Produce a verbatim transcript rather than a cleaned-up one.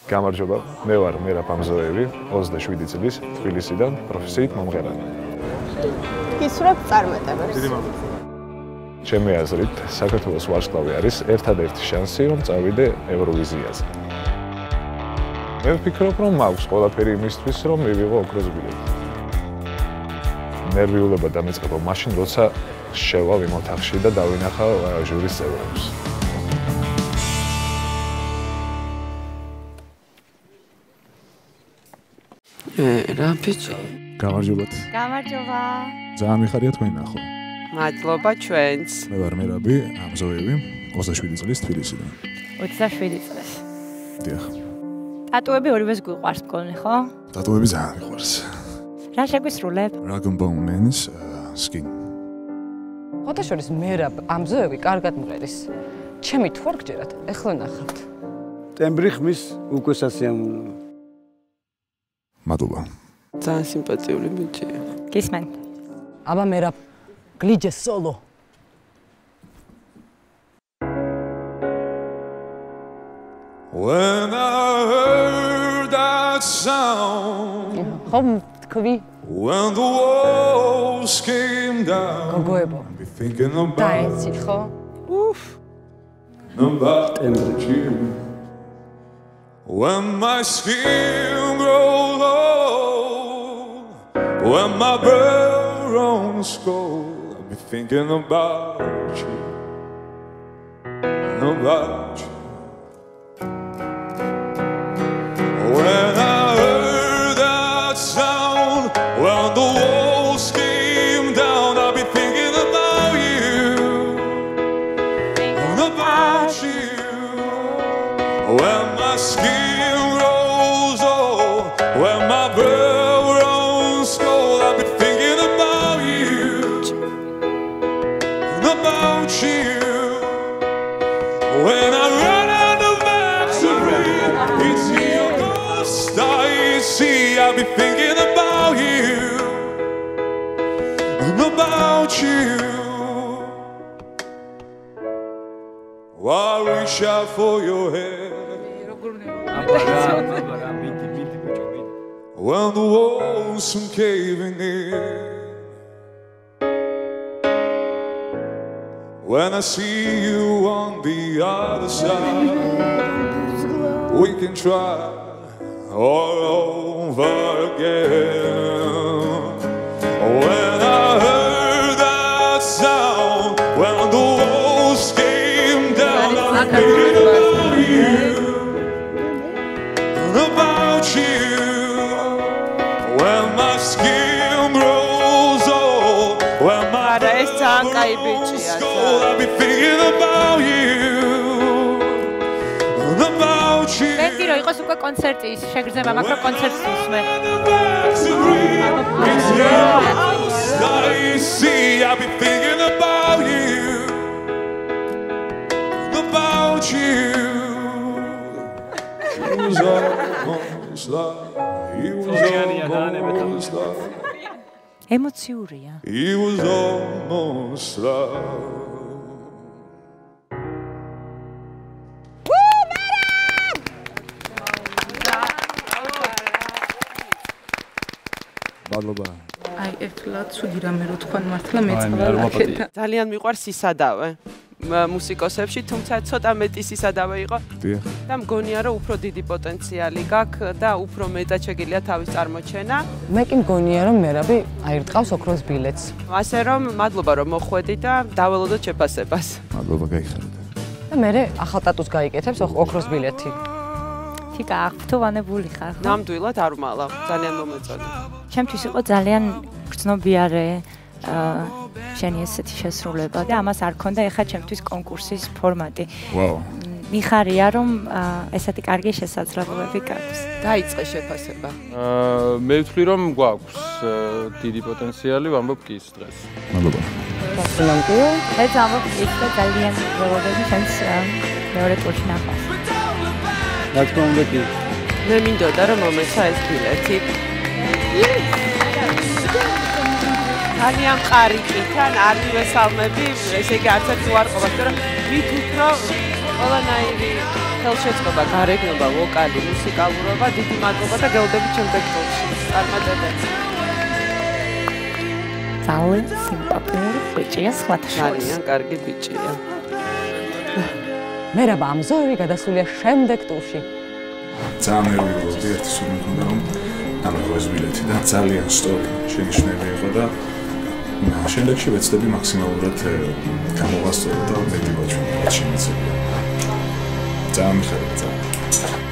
გამარჯობა, მე ვარ მერაბ ამზოევი, ოცდაშვიდი წლის, თბილისიდან, პროფესიით მომღერალი. გისურვებ წარმატებებს. დიდი მადლობა. ჩემი აზრით, საქართველოს ვარსკვლავი არის ერთადერთი შანსი, რომ წავიდე ევროვიზიაზე. მე ვფიქრობ, რომ მაქვს ყველაფერი იმისთვის, რომ მივიღო ოქროს ბილეთი. ნერვიულობა დამიწყება მაშინ, როცა შევალ იმ ოთახში და დავინახა ჟურის წევრებს. რა ბიჭო? გამარჯობათ. გამარჯობა. ძალიან მიხარია თქვენი ნახვა. მადლობა ჩვენც. მე ვარ მერაბი ამზოევი, ოცდაშვიდი წლის თბილისიდან. ოცდაშვიდი წლის. დიახ. ტატუები ორივეს გვიყვარს მგონი, ხო? ტატუები ძალიან მიყვარს. რა შეგვისრულებ? Dragon Bone Man-ის skin. ფოტოშორის მერაბ ამზოევი კარგად მღერის. ჩემი თუ არ გჯერათ, ეხლა ნახავთ. ტემბრი ხმის უკვე სასიამოვნოა. მადლობა. ძალიან სიმპათიური ბიჭია. გისმენ. აბა მერაბ გლიჯე სოლო. When I heard that sound, ხომ თქვი? when the walls came down, გოგოებო. I'll be thinking about, დაეცით ხო? უფ. about you. When my skin grows old, when my blood runs cold, I'll be thinking about you, about you. When I heard that sound, when the walls came down, I'll be thinking about you, about you. When my skin grows old, when my blood runs cold, I'll be thinking about you, about you. When I run out of air to breathe, it's your ghost I see. I'll be thinking about you, about you. I reach out for your hand. When the walls come caving in, when I see you on the other side, we can try all over again. When I heard that sound, when the walls came down, I'm thinking about you, about you. When my skin grows old, when my blood runs cold, I'll be thinking about you, about you. მეტი რო იყოს უკვე კონცერტი ის შეგრძნება, მაგრამ კონცერტს უსმენ. I see, I'll be thinking about you, about you. It was almost like, it was almost like, ემოციურია. it was almost like. მადლობა. აი, ეხლა ცუდი რამე რო თქვან მართლა მეწყდა აქეთა. ძალიან მიყვარს ისადავე მუსიკოსებში, თუმცა ცოტა მეტი ისადავე იყო. დიახ. და მგონია რომ უფრო დიდი პოტენციალი გაქვს და უფრო მეტად შეგიძლია თავის წარმოჩენა. მე კი მგონია რომ მერაბი აირტყავს ოქროს ბილეთს. ასე რომ მადლობა რომ მოხვედი და დაველოდოთ შეფასებას. მადლობა, გაიხარეთ. და მე ახალ ტატუს გაიკეთებს ოქროს ბილეთი. თიკა აღფრთოვანებული ხარ, ხო? ნამდვილად არ ვმალავ, ძალიან მომეწონა. ჩემთვის იყო ძალიან გრძნობიარე შენი ესეთი შესრულება და ამას არ ქონდა ეხლა ჩემთვის კონკურსის ფორმატი. ვაუ. მიხარია რომ ესეთი კარგი შესაძლებლობები გაქვს. დაიწყე შეფასება. მე ვთვლი რომ გვაქვს დიდი პოტენციალი, ვამბობ კი ის დღეს. მადლობა. გასულამკიო. მე ვამბობ ის და ძალიან ველოდები შენს მეორე ტურში ნახვას. რა თქმა უნდა კი. მე მინდოდა რომ მომეცა ეს ბილეთი. ძალიან მყარი კი თან არ მივესალმები, ესე იგი არც ერთ უარყოფას, მაგრამ ვით უფრო ყველანაირი ხელშეწყობა, გარეგნობა, ვოკალი, მუსიკალურობა, დიდი მადლობა და გელოდებით შემდეგ ტურში. წარმატებებს. ძალიან სიმპათიური ბიჭია სხვათა შორის. ძალიან კარგი ბიჭია. მერაბ ამზოევი გადასულია შემდეგ ტურში. ძალიან ნერვიულობდი, ერთი სულ მქონდა რომ ამოგვეს ბილეთი და ძალიან სწორი შენიშვნები იყო და შემდეგში ვეცდები მაქსიმალურად გამოვასწორო და მეტი ვაჩვენო რაც შემიძლია. ძალიან მიხარია ძალიან.